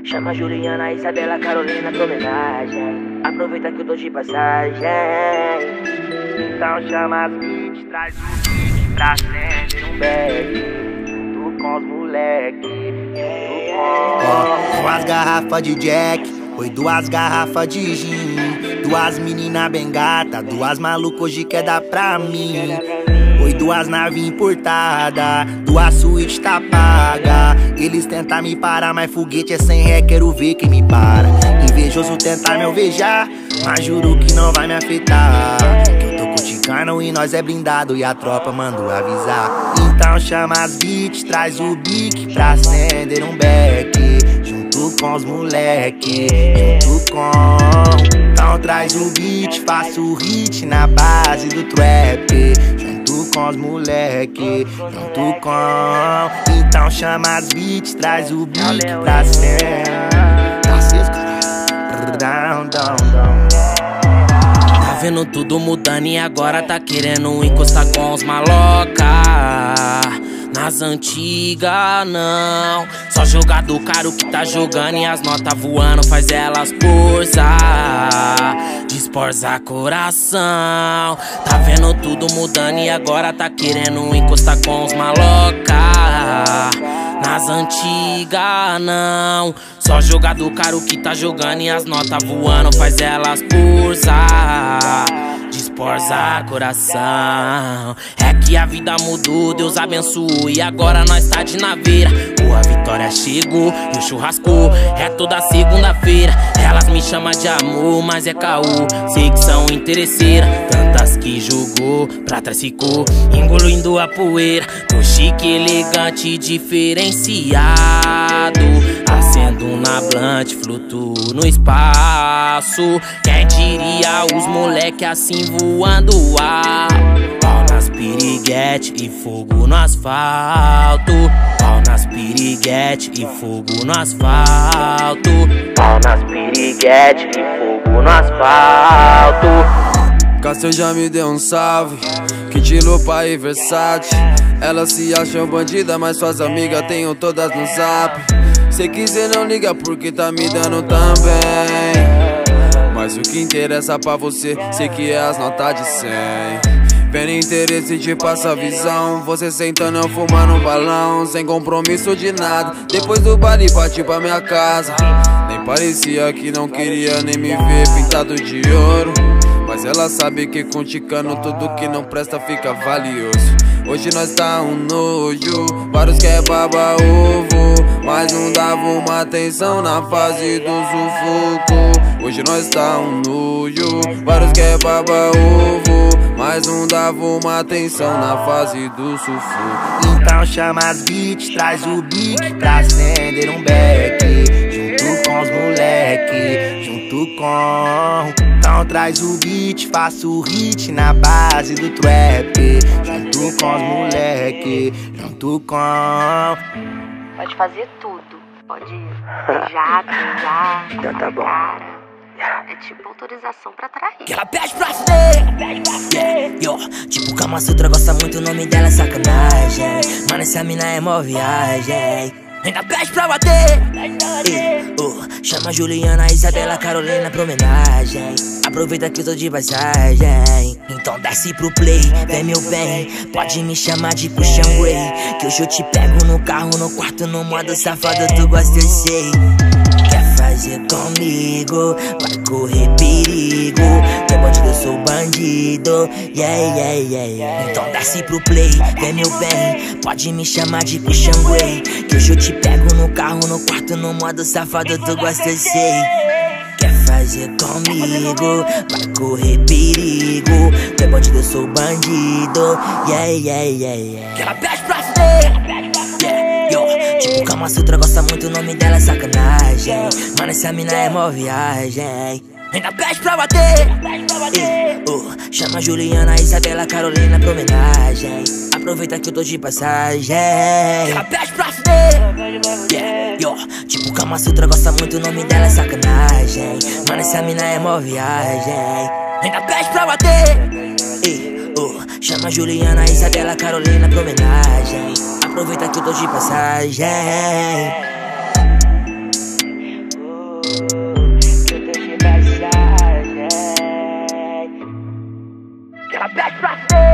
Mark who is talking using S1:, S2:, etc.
S1: Chama Juliana, Isabela, Carolina pra homenagem. Aproveita que eu tô de passagem. Então chama as beats, traz o beat pra acender um beck. Tu com os moleque,
S2: duas garrafas de Jack, foi duas garrafas de gin. Duas menina bem gata, duas malucos hoje quer dar pra mim. Foi duas naves importadas, duas suítes tá paga. Eles tentam me parar, mas foguete é sem ré, quero ver quem me para. Invejoso tentar me alvejar, mas juro que não vai me afetar. Que eu tô com Ticano e nós é blindado e a tropa mandou avisar. Então chama as beats, traz o bique pra acender um beck. Junto com os moleque, junto com... Então traz o beat, faço o hit na base do trap. Junto com os moleque, junto com... Então chama as beats, traz o beat pra cena. Down, down, down.
S3: Tá vendo tudo mudando e agora tá querendo encostar com os maloca. Nas antigas não, só jogador caro que tá jogando e as notas voando faz elas porzar, desporzar coração. Tá vendo tudo mudando e agora tá querendo encostar com os maloca. Nas antigas não, só jogador caro que tá jogando e as notas voando faz elas porzar, desporzar coração. É que a vida mudou, Deus abençoou e agora nós tá de naveira. A vitória chegou e o churrasco é toda segunda-feira. Elas me chamam de amor, mas é caô, sei que são interesseira. Tantas que jogou, pra trás ficou, engolindo a poeira. Tô chique, elegante, diferenciado, acendo na blunt, flutuo no espaço. Quem diria os moleque assim voando alto. Pau nas piriguete e fogo no asfalto. Pau nas piriguete e fogo no asfalto.
S1: Pau nas piriguete e fogo no asfalto.
S4: Castro já me deu um salve, Kit Lupa e Versace. Elas se acham bandida, mas suas amigas tenho todas no zap. Se quiser não liga porque tá me dando também. Mas o que interessa pra você, sei que é as notas de 100. Vendo interesse te passa visão, você sentando eu fumando um balão. Sem compromisso de nada, depois do baile parti pra minha casa. Nem parecia que não queria nem me ver pintado de ouro, mas ela sabe que com Ticano tudo que não presta fica valioso. Hoje nós tá um nojo, vários quer baba ovo, mas não dava uma atenção na fase do sufoco. Hoje nós tá um nojo, vários quer baba ovo, mas não dava uma atenção na fase do sufoco.
S2: Então chama as beats, traz o bique pra acender um beck. Junto com os moleque, junto com... Então traz o beat, faço o hit na base do trap. Junto com os moleque, junto com...
S5: Pode fazer tudo, pode beijar, beijar,
S1: então tá bom.
S5: cara. É tipo autorização pra trair.
S3: Que ela pede pra ser, yo. Tipo Kama Sutra, gosta muito, o nome dela é sacanagem. Mano, essa mina é mó viagem. Ainda pede pra bater. Chama Juliana, Isabela, Carolina pra homenagem. Aproveita que eu tô de passagem. Então desce pro play, vem meu bem. Pode me chamar de Puxão Way, que hoje eu te pego no carro, no quarto, no modo safado. Tu gosta, eu sei. Quer fazer comigo, vai correr perigo. Tu é bandido, eu sou bandido. Yeah, yeah, yeah, yeah. Então desce pro play, vem meu bem. Pode me chamar de Puxão Way, que hoje eu te pego no carro, no quarto, no modo safado. Tu gosta, eu sei. Quer fazer comigo, vai correr perigo. Tu é bandido, eu sou bandido. Yeah, yeah, yeah, yeah. Que ela pede pra ser, yeah, yo. Tipo Kama Sutra, gosta muito, o nome dela é sacanagem. Mano, essa mina é mó viagem. Ainda pede pra bater. Chama Juliana, Isabela, Carolina pra homenagem. Aproveita que eu tô de passagem. Ela pede pra ser, yeah, yo. Tipo Kama Sutra, gosta muito, o nome dela é sacanagem. Mano, essa mina é mó viagem. Ainda pede pra bater. Chama Juliana, Isabela, Carolina pra homenagem. Aproveita que eu tô de passagem.
S1: 10 pra cima.